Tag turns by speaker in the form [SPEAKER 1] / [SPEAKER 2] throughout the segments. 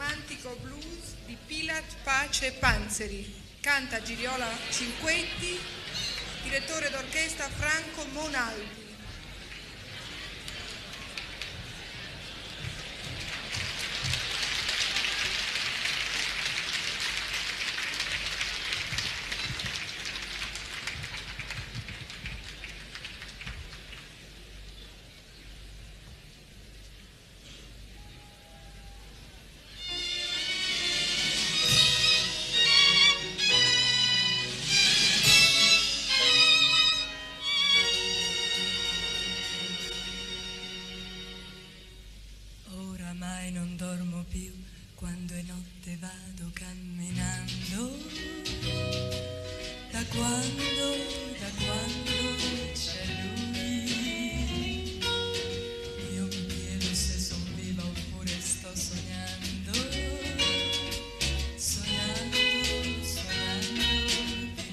[SPEAKER 1] romantico blues di Pilat Pace Panzeri. Canta Giriola Cinquetti, direttore d'orchestra Franco Monaldi.
[SPEAKER 2] Oramai non dormo più, quando è notte vado camminando. Da quando c'è lui, io mi chiedo se son viva oppure sto sognando, sognando di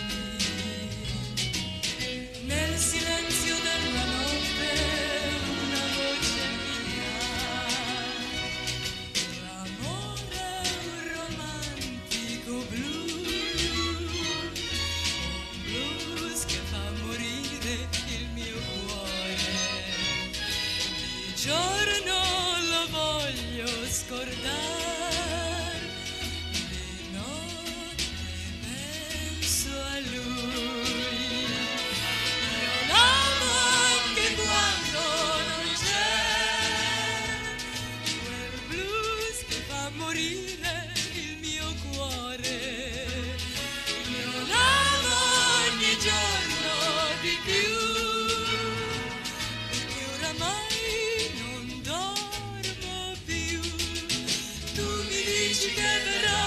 [SPEAKER 2] lui. Nel silenzio della notte una voce mia, l'amore è un romantico blues che fa morire il mio cuore. Di giorno lo voglio scordare, di notte penso a lui. Io l'amo anche quando non c'è, quel blues che fa morire il mio cuore. Io l'amo ogni giorno di più, perché oramai non dormo più. Tu mi dici che verrà